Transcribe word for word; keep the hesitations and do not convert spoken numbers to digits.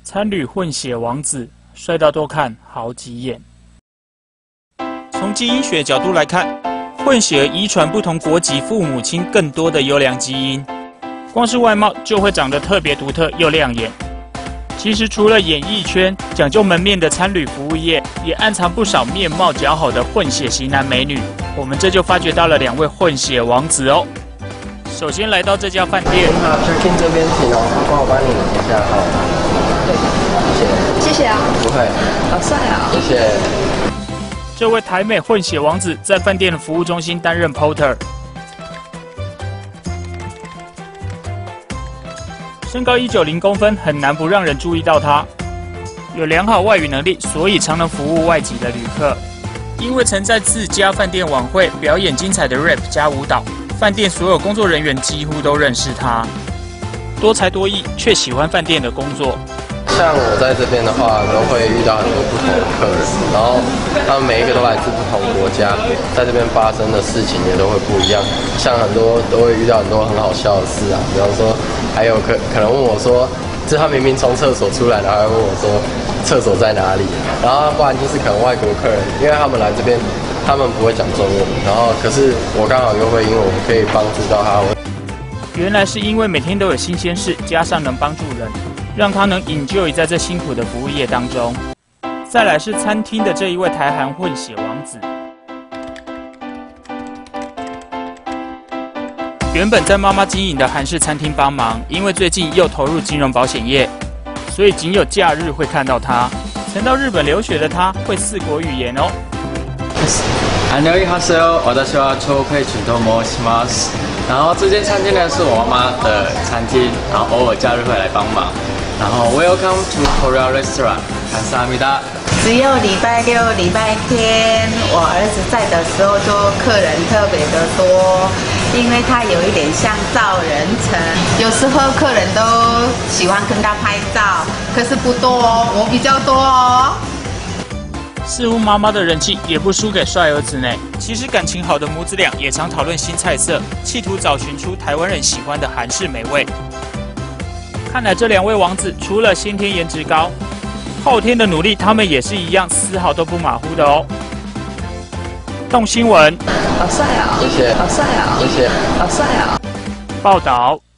参旅混血王子，帅到多看好几眼。从基因学角度来看，混血儿遗传不同国籍父母亲更多的优良基因，光是外貌就会长得特别独特又亮眼。其实除了演艺圈讲究门面的参旅服务业，也暗藏不少面貌姣好的混血型男美女。我们这就发掘到了两位混血王子哦。首先来到这家饭店， 好 ，check in 这边请哦，帮我帮你一下号。谢谢。谢谢啊。不会。好帅啊！谢谢。 这位台美混血王子在饭店的服务中心担任 porter。身高一百九十公分，很难不让人注意到他。有良好外语能力，所以常能服务外籍的旅客。因为曾在自家饭店晚会表演精彩的 rap 加舞蹈，饭店所有工作人员几乎都认识他。多才多艺，却喜欢饭店的工作。 像我在这边的话，都会遇到很多不同的客人，然后他们每一个都来自不同国家，在这边发生的事情也都会不一样。像很多都会遇到很多很好笑的事啊，比方说还有可可能问我说，就是他明明从厕所出来，然后还问我说厕所在哪里，然后不然就是可能外国客人，因为他们来这边，他们不会讲中文，然后可是我刚好又会英文，我可以帮助到他。 原来是因为每天都有新鲜事，加上能帮助人，让他能enjoy在这辛苦的服务业当中。再来是餐厅的这一位台韩混血王子，原本在妈妈经营的韩式餐厅帮忙，因为最近又投入金融保险业，所以仅有假日会看到他。曾到日本留学的他会四国语言哦。 안녕히가세요。私は邱佩群と申します。然后这间餐厅呢是我妈妈的餐厅，然后偶尔假日会来帮忙。然后 Welcome to Korea Restaurant， 감사합니다。 只有礼拜六、礼拜天，我儿子在的时候，就客人特别的多，因为他有一点像造人城，有时候客人都喜欢跟他拍照，可是不多哦，我比较多哦。 似乎妈妈的人气也不输给帅儿子呢。其实感情好的母子俩也常讨论新菜色，企图找寻出台湾人喜欢的韩式美味。看来这两位王子除了先天颜值高，后天的努力他们也是一样，丝毫都不马虎的哦。动新闻， 好帅啊！ 谢谢。 好帅啊！ 谢谢。 好帅啊！ 报道。